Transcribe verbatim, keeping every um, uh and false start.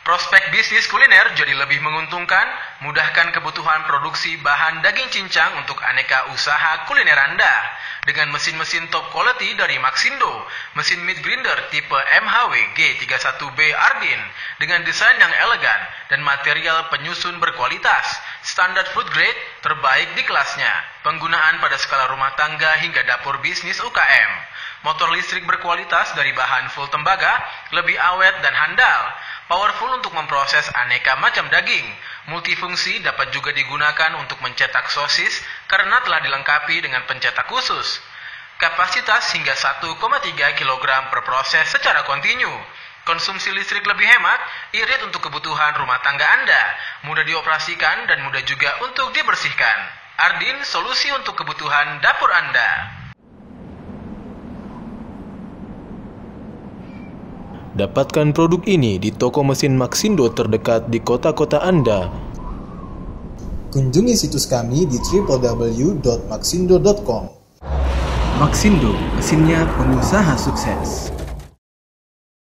Prospek bisnis kuliner jadi lebih menguntungkan, mudahkan kebutuhan produksi bahan daging cincang untuk aneka usaha kuliner Anda. Dengan mesin-mesin top quality dari Maxindo, mesin meat grinder tipe M H W G tiga puluh satu B Ardin, dengan desain yang elegan dan material penyusun berkualitas, standar food grade terbaik di kelasnya, penggunaan pada skala rumah tangga hingga dapur bisnis U K M. Motor listrik berkualitas dari bahan full tembaga, lebih awet dan handal. Powerful untuk memproses aneka macam daging. Multifungsi dapat juga digunakan untuk mencetak sosis karena telah dilengkapi dengan pencetak khusus. Kapasitas hingga satu koma tiga kilogram per proses secara kontinu. Konsumsi listrik lebih hemat, irit untuk kebutuhan rumah tangga Anda. Mudah dioperasikan dan mudah juga untuk dibersihkan. Ardin, solusi untuk kebutuhan dapur Anda. Dapatkan produk ini di toko mesin Maxindo terdekat di kota-kota Anda. Kunjungi situs kami di w w w dot maxindo dot com. Maxindo, mesinnya pengusaha sukses.